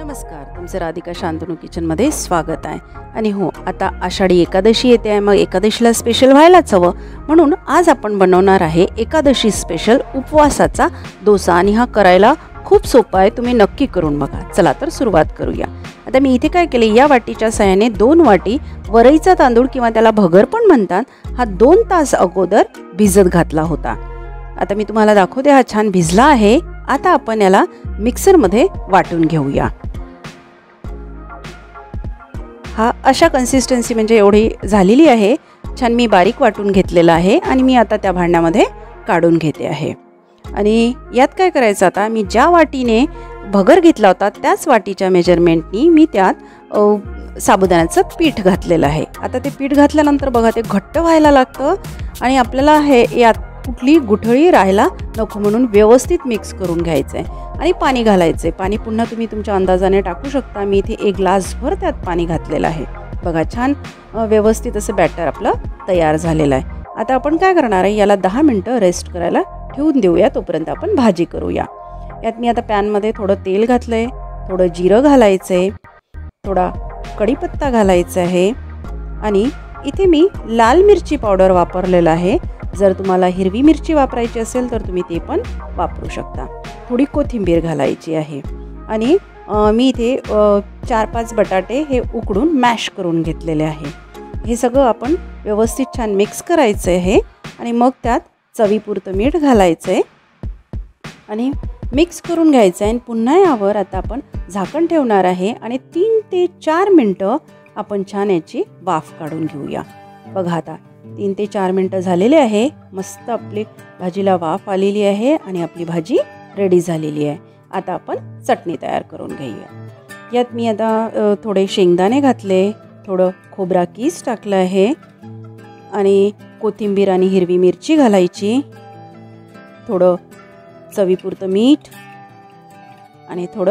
नमस्कार, तुमचं राधिका शांतनू किचनमध्ये स्वागत आहे। आणि हो, आता आषाढी एकादशी येते आहे, मग एकादशीला स्पेशल व्हायलाच हवं, म्हणून आज आपण बनवणार आहे एकादशी स्पेशल उपवासाचा डोसा। आणि हा करायला खूप सोपा आहे, तुम्ही नक्की करून बघा। चला तर सुरुवात करूया। आता मी इथे काय केले, या वाटीच्या साहाय्याने 2 वाटी वरईचा तांदूळ किंवा त्याला भगर पण म्हणतात, हा 2 तास अगोदर भिजत घातला होता। आता मी तुम्हाला दाखवते, हा छान भिजला आहे। आता आपण याला मिक्सर मध्ये वाटून घेऊया। हा अशा कन्सिस्टन्सी म्हणजे एवढी झालेली आहे, छान मी बारीक वाटून घेतलेला आहे। आणि मी आता त्या भांड्यामध्ये काढून घेते आहे। आणि यात काय करायचं, आता मी ज्या वाटीने भगर घेतला होता त्याच वाटीच्या मेजरमेंटनी मी त्यात साबुदाण्याचं पीठ घातलेलं आहे। आता ते पीठ घातल्यानंतर बघा, ते घट्ट व्हायला लागतं आणि आपल्याला हे यात कुठली गुठळी राहायला नको, म्हणून व्यवस्थित मिक्स करून घ्यायचं आहे। आणि पाणी घालायचं आहे। पाणी पुन्हा तुम्ही तुमच्या अंदाजाने टाकू शकता। मी इथे 1 ग्लासभर त्यात पाणी घातलेलं आहे। बघा, छान व्यवस्थित असं बॅटर आपलं तयार झालेलं आहे। आता आपण काय करणार आहे, याला 10 मिनटं रेस्ट करायला ठेवून देऊया, तोपर्यंत आपण भाजी करूया। यात मी आता पॅनमध्ये थोडं तेल घातलं आहे, थोडं जिरं घालायचं आहे, थोडा कढीपत्ता घालायचा आहे। आणि इथे मी लाल मिरची पावडर वापरलेला आहे। जर तुम्हाला हिरवी मिरची वापरायची असेल तर तुम्ही ते पण वापरू शकता। थोडी कोथिंबीर घालायची आहे। आणि मी इथे 4-5 बटाटे हे उकडून मॅश करून घेतलेले आहे। हे सगळं आपण व्यवस्थित छान मिक्स करायचं आहे। आणि मग त्यात चवीपुरतं मीठ घालायचं आहे आणि मिक्स करून घ्यायचं आहे। आणि पुन्हा यावर आता आपण झाकण ठेवणार आहे आणि 3 ते 4 मिनटं आपण छान याची वाफ काढून घेऊया। बघा, आता 3 ते 4 मिनटं झालेले आहे। मस्त आपली भाजीला वाफ आलेली आहे आणि आपली भाजी रेडी झालेली आहे। आता आपण चटणी तयार करून घेऊया। यात मी आता थोडे शेंगदाणे घातले, थोडं खोबरा कीस टाकलं आहे आणि कोथिंबीर आणि हिरवी मिरची घालायची, थोडं चवीपुरतं मीठ आणि थोडं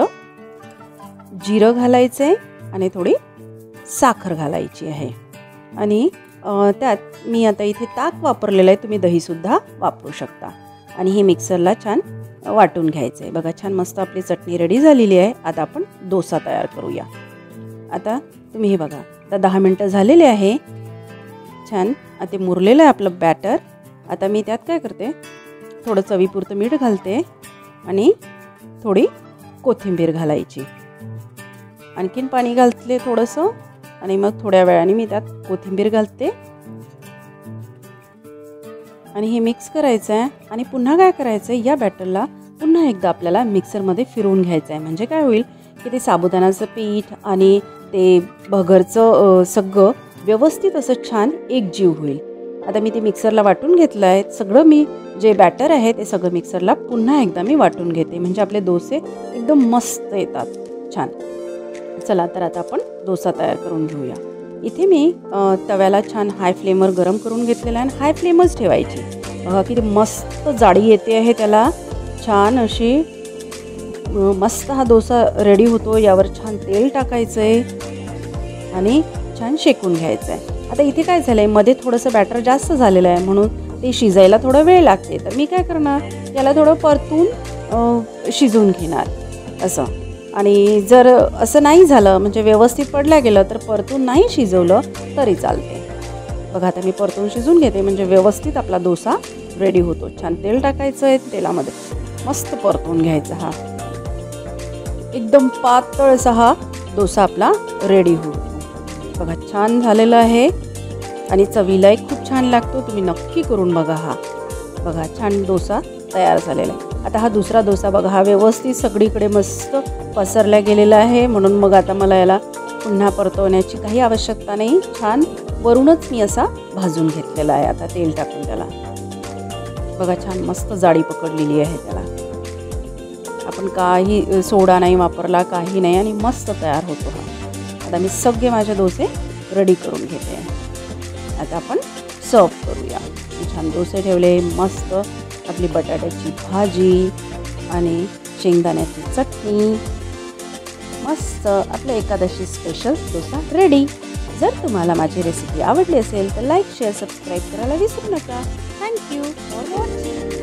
जिरं घालायचं आहे आणि थोडी साखर घालायची आहे। आणि त्यात मी आता इथे ताक वापरलेलं आहे, तुम्ही दहीसुद्धा वापरू शकता। आणि हे मिक्सरला छान वाटून घ्यायचं आहे। बघा, छान मस्त आपली चटणी रेडी झालेली आहे। आता आपण डोसा तयार करूया। आता तुम्ही हे बघा, आता 10 मिनटं झालेले आहे, छान आता मुरलेलं आहे आपलं बॅटर। आता मी त्यात काय करते, थोडं चवीपुरतं मीठ घालते आणि थोडी कोथिंबीर घालायची, आणखीन पाणी घालते थोडंसं आणि मग थोड्या वेळाने मी त्यात कोथिंबीर घालते आणि हे मिक्स करायचं आहे। आणि पुन्हा काय करायचं आहे, या बॅटरला पुन्हा एकदा आपल्याला मिक्सरमध्ये फिरवून घ्यायचं आहे। म्हणजे काय होईल की ते साबुदाण्याचं पीठ आणि ते भगरचं सगळं व्यवस्थित असं छान एकजीव होईल। आता मी ते मिक्सरला वाटून घेतलं आहे सगळं, मी जे बॅटर आहे ते सगळं मिक्सरला पुन्हा एकदा मी वाटून घेते, म्हणजे आपले डोसे एकदम मस्त येतात छान। चला तर आता आपण डोसा तयार करून घेऊया। इथे मी तव्याला छान हाय फ्लेमवर गरम करून घेतलेला आहे आणि हाय फ्लेमच ठेवायची। बघा किती मस्त जाडी येते आहे त्याला, छान अशी मस्त हा डोसा रेडी होतो। यावर छान तेल टाकायचं आहे आणि छान शेकून घ्यायचं आहे। आता इथे काय झालं आहे, मध्ये थोडंसं बॅटर जास्त झालेलं आहे, म्हणून ते शिजायला थोडा वेळ लागते। तर मी काय करणार, याला थोडं परतून शिजवून घेणार असं। आणि जर असं नाही झालं, म्हणजे व्यवस्थित पडल्या गेलं, तर परतून नाही शिजवलं तरी चालते। बघा, आता मी परतून शिजवून घेते, म्हणजे व्यवस्थित आपला डोसा रेडी होतो। छान तेल टाकायचं आहे, तेलामध्ये मस्त परतून घ्यायचा। हा एकदम पातळ असा हा डोसा आपला रेडी होतो। बघा, छान झालेलं आहे आणि चवीलाही खूप छान लागतो, तुम्ही नक्की करून बघा। हा बघा, छान डोसा तयार झालेला आहे। आता हा दुसरा डोसा बघा, हा व्यवस्थित सगळीकडे मस्त पसरला गेलेला आहे, म्हणून मग आता मला याला पुन्हा परतवण्याची काही आवश्यकता नाही। छान वरूनच मी असा भाजून घेतलेला आहे आता तेल टाकून त्याला। बघा, छान मस्त जाडी पकडलेली आहे त्याला, आपण काही सोडा नाही वापरला, काही नाही, आणि मस्त तयार होतो हा। आता मी सगळे माझे डोसे रेडी करून घेते। आता आपण सर्व करूया। छान डोसे ठेवले, मस्त आपली बटाट्याची भाजी आणि शेंगदाण्याची चटणी, मस्त आपलं एकादशी स्पेशल डोसा रेडी। जर तुम्हाला माझी रेसिपी आवडली असेल तर लाईक, शेअर, सबस्क्राईब करायला विसरू नका। Thank you for watching.